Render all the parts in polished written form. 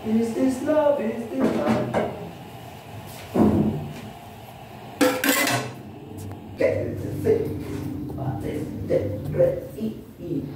Is this love? Is this love? Get to see what is the E.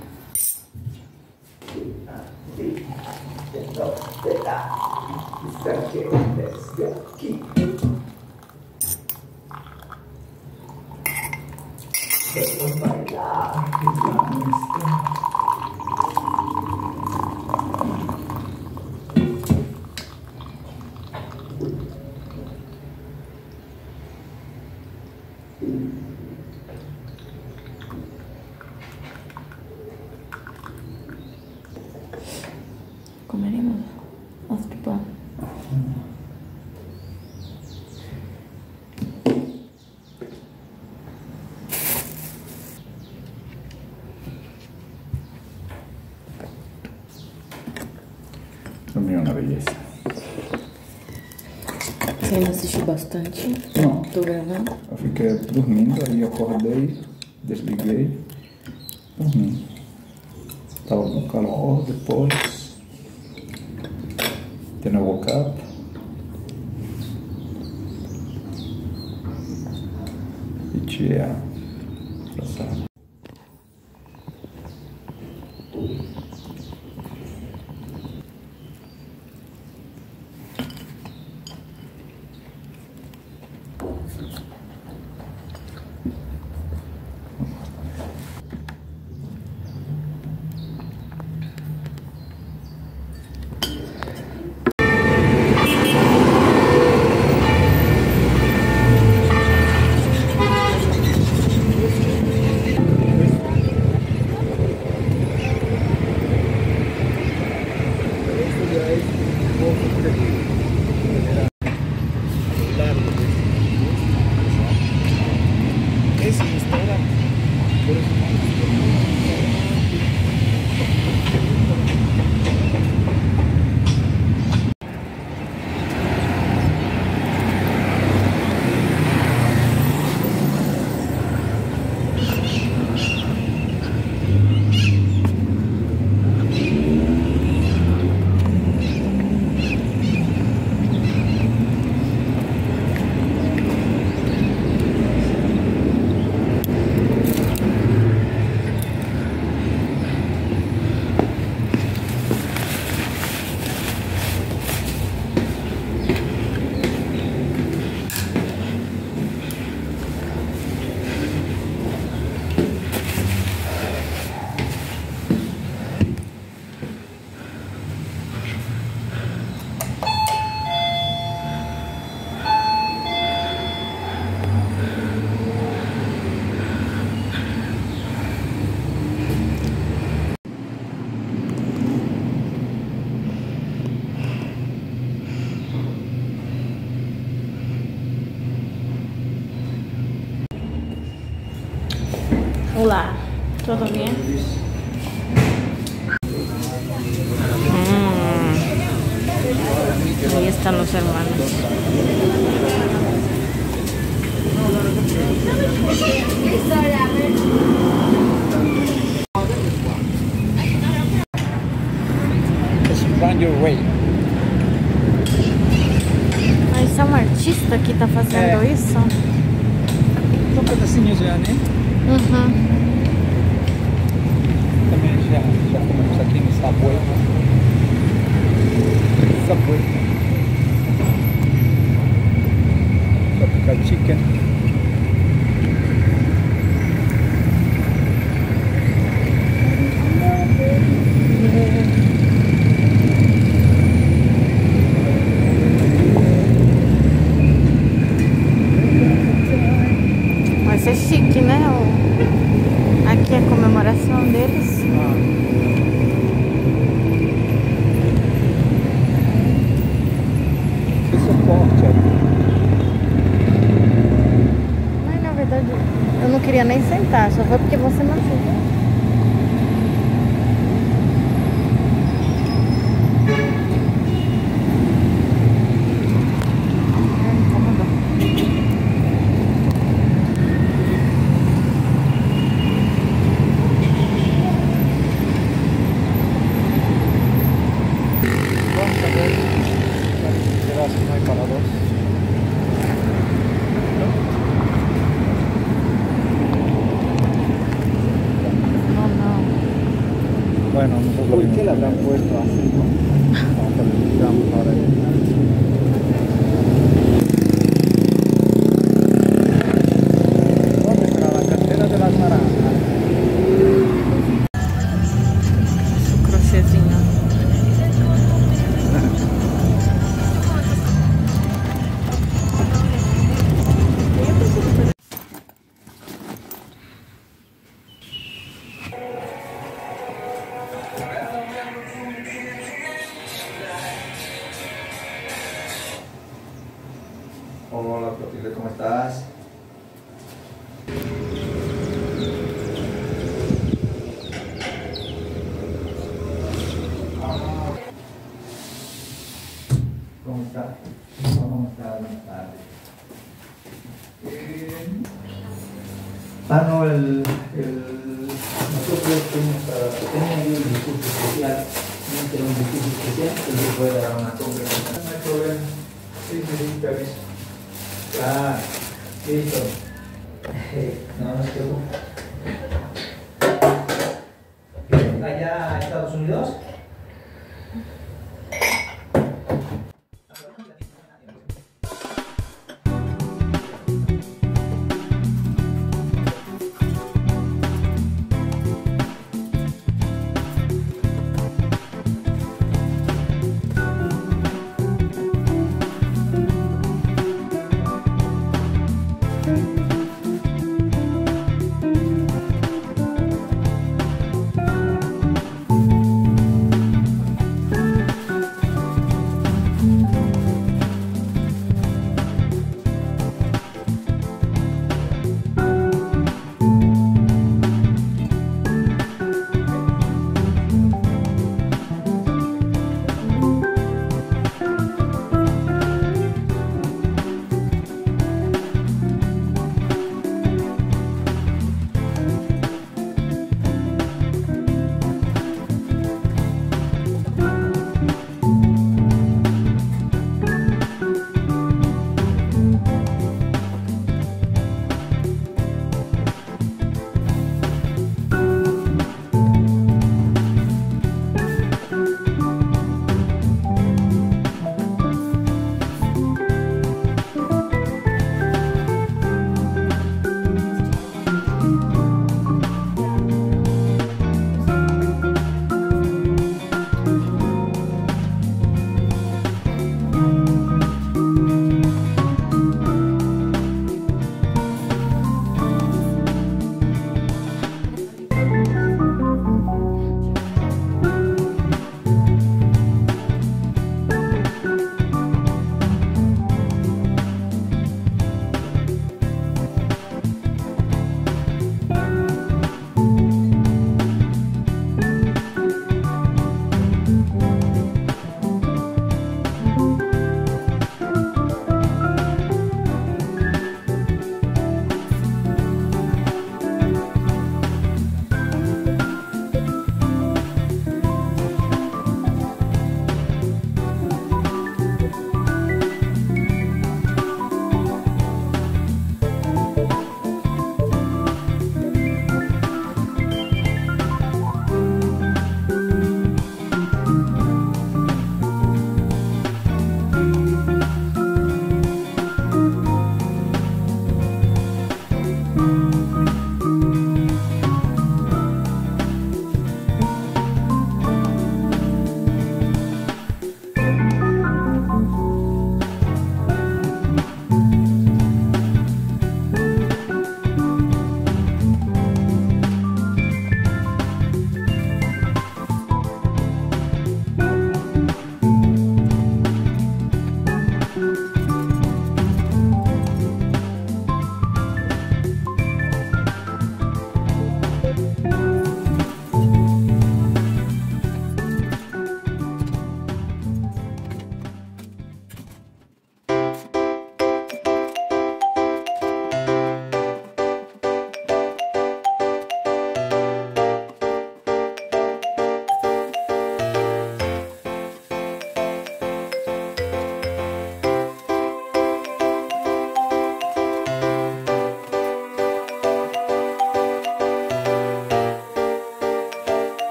Comeremos outro pão. Dormiu uma beleza. Você ainda assistiu bastante? Não. Tô gravando? Eu fiquei dormindo, aí acordei, desliguei, dormi. Tava com calor, depois then I woke up. E tinha passado. Olá, ¿todo bien? Ahí están los hermanos. Find your way. Ah, isso é um artista que tá fazendo isso? São pedacinhos já, né? Uhum. Também já comemos aqui no Subway. Tropical chicken. Vai ser chique, né? Aqui é a comemoração deles. Isso é forte ali. Mas na verdade eu não queria nem sentar, só foi porque você não sentou. Vamos saber. ¿Por qué la habrán puesto así, no? Vamos a ver, vamos ahora ahí. ¿Dónde estará la cartera de las naranjas? Su crochêzinho. Hola Clotilde, ¿cómo estás? ¿Cómo estás? ¿Cómo estás? Buenas tardes. No, nosotros tenía yo un discurso especial, no tengo un discurso especial, entonces voy a dar una conversación. No hay problema. Sí, permiso. Claro, listo. No se preocupe. ¿Allá a Estados Unidos?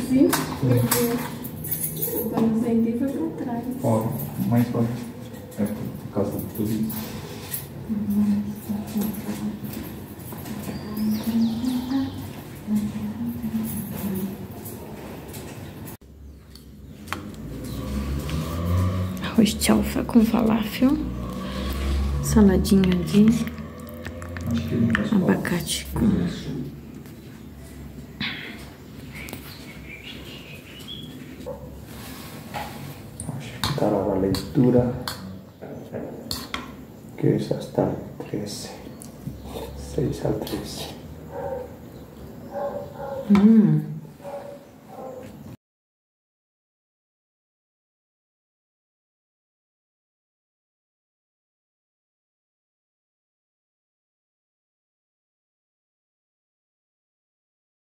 Sim, porque quando sentei foi pra trás. Ó, mais forte. É por causa de tudo isso. Arroz de alfa com falafel. Saladinha de Acho que ele não abacate com... Acho que está la leitura, que es hasta el 13. 6 al 13.